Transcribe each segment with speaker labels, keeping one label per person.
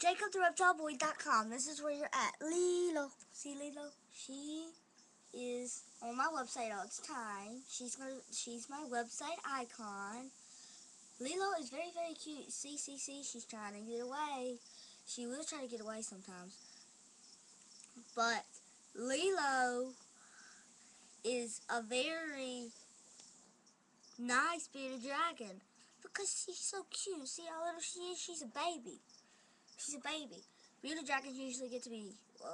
Speaker 1: jacobthereptileboy.com. This is where you're at. Lilo. See Lilo? She is on my website all the time. She's my website icon. Lilo is very, very cute. See, she's trying to get away. She will try to get away sometimes. But Lilo is a very nice bearded dragon because she's so cute. See how little she is? She's a baby. She's a baby. Bearded dragons usually get to be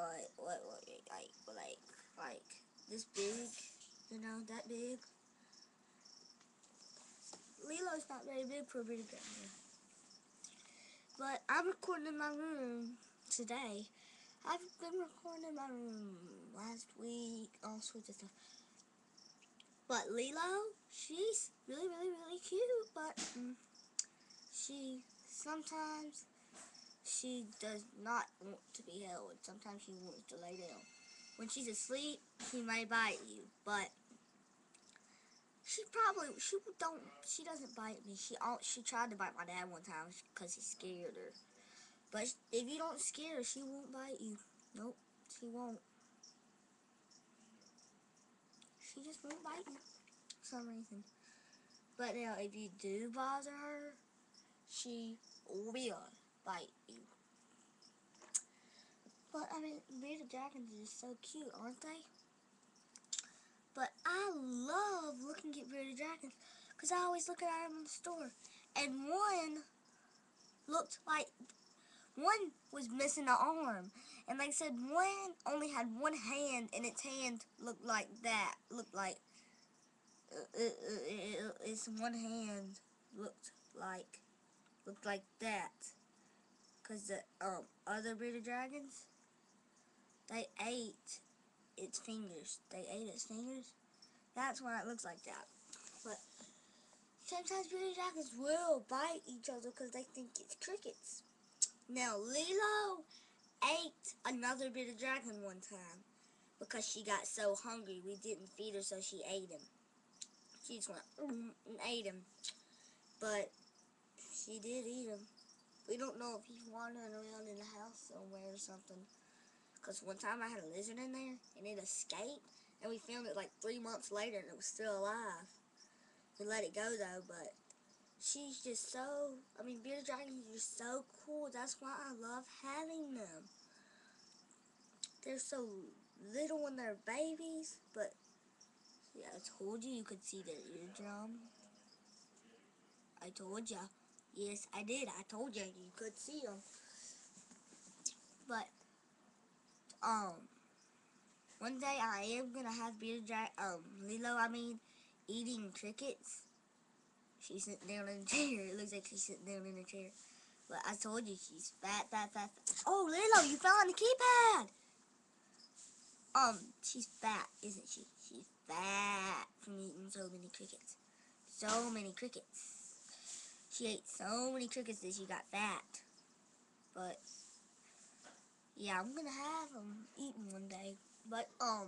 Speaker 1: like this big, you know, that big. Lilo's not very big for a bearded dragon. But I'm recording in my room today. I've been recording in my room last week, all sorts of stuff. But Lilo, she's really, really, really cute. But sometimes she does not want to be held. Sometimes she wants to lay down. When she's asleep, she may bite you, but she doesn't bite me. She tried to bite my dad one time because he scared her. But if you don't scare her, she won't bite you. Nope, she won't. She just won't bite you for some reason. But now, if you do bother her, she will bite you. But, I mean, bearded dragons are just so cute, aren't they? But I love looking at bearded dragons because I always look at them in the store. And one was missing an arm. And like I said, one only had one hand, and its hand looked like that. Looked like its one hand looked like that. Cause the other bearded dragons, they ate its fingers. They ate its fingers. That's why it looks like that. But sometimes bearded dragons will bite each other because they think it's crickets. Now Lilo ate another bearded dragon one time because she got so hungry. We didn't feed her, so she ate him. She just went and ate him. But she did eat him. We don't know if he's wandering around in the house somewhere or something. Because one time I had a lizard in there and it escaped, and we found it like 3 months later and it was still alive. We let it go though, but she's just so, bearded dragons are just so cool. That's why I love having them. They're so little when they're babies, but yeah, I told you could see their eardrum. I told ya. Yes, I did. I told you could see them. But one day I am gonna have Lilo, eating crickets. She's sitting down in a chair. It looks like she's sitting down in a chair. But I told you she's fat. Oh, Lilo, you fell on the keypad. She's fat, isn't she? She's fat from eating so many crickets. So many crickets. She ate so many crickets that she got fat. But yeah, I'm gonna have them eaten one day. But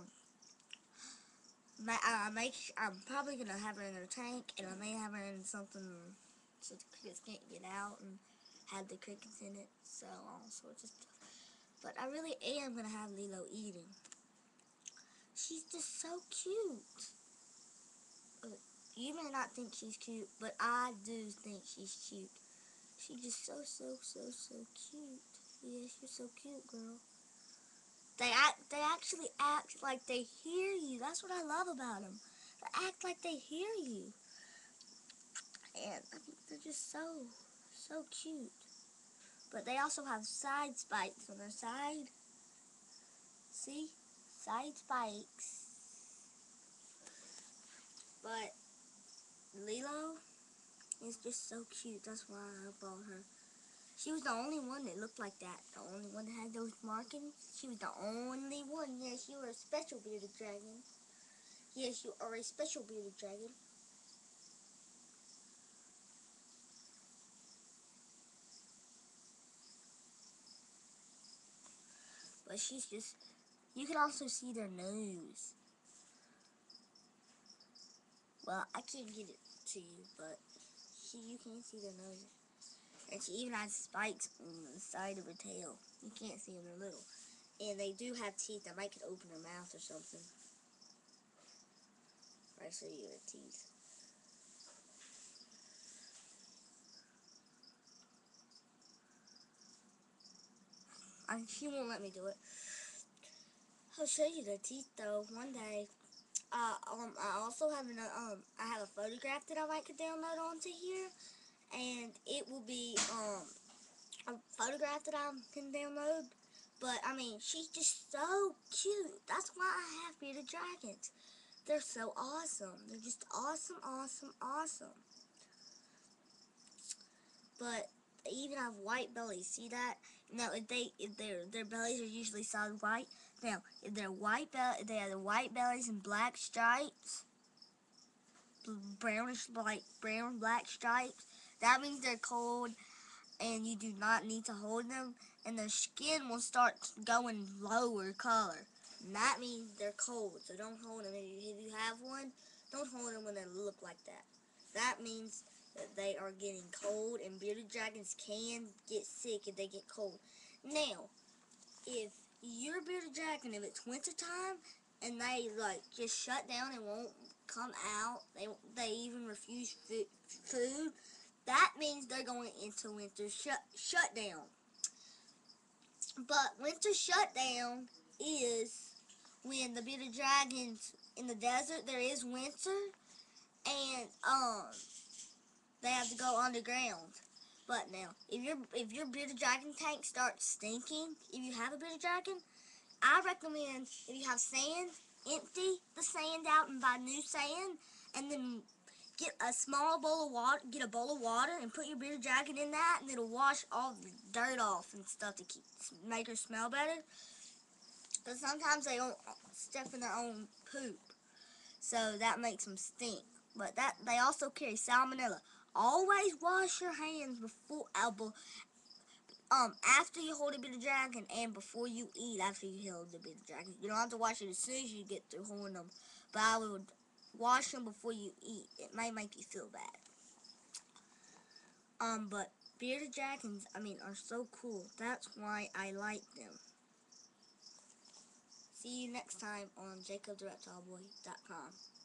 Speaker 1: I'm probably gonna have her in a tank, and I may have her in something so the crickets can't get out, and have the crickets in it. So all sorts of stuff. But I really am gonna have Lilo eating. She's just so cute. You may not think she's cute, but I do think she's cute. She's just so cute. Yes, you're so cute, girl. They actually act like they hear you. That's what I love about them. They act like they hear you. And they're just so cute. But they also have side spikes on their side. See? Side spikes. But Lilo is just so cute. That's why I bought her. She was the only one that looked like that. The only one that had those markings. She was the only one. Yes, you are a special bearded dragon. Yes, you are a special bearded dragon. But she's just... You can also see their nose. Well, I can't get it to you, but you can see their nose. And she even has spikes on the side of her tail. You can't see them, they're little. And they do have teeth that might could open her mouth or something. I show you her teeth. She won't let me do it. I'll show you the teeth though one day. I also have I have a photograph that I might could download onto here, and it will be a photograph that I can download. But I mean, she's just so cute. That's why I have bearded dragons. They're so awesome. They're just awesome, awesome, awesome. But they even have white bellies. See that? Now, if their bellies are usually solid white. Now, if they're they have the white bellies and black stripes, brownish like brown black stripes. That means they're cold, and you do not need to hold them. And their skin will start going lower color. And that means they're cold. So don't hold them. If you have one, don't hold them when they look like that. That means that they are getting cold, and bearded dragons can get sick if they get cold. Now, if you're a bearded dragon, if it's winter time and they like just shut down and won't come out, they even refuse food, that means they're going into winter shutdown. But winter shutdown is when the bearded dragons in the desert, there is winter, and they have to go underground. But now, if your bearded dragon tank starts stinking, if you have a bearded dragon, I recommend if you have sand, empty the sand out and buy new sand, and then get a small bowl of water. Get a bowl of water and put your bearded dragon in that, and it'll wash all the dirt off and stuff to make her smell better. But sometimes they don't step in their own poop, so that makes them stink. But they also carry salmonella. Always wash your hands after you hold a bearded dragon and before you eat after you hold the bearded dragon. You don't have to wash it as soon as you get through holding them, but I would wash them before you eat. It might make you feel bad. But bearded dragons, are so cool. That's why I like them. See you next time on jacobthereptileboy.com.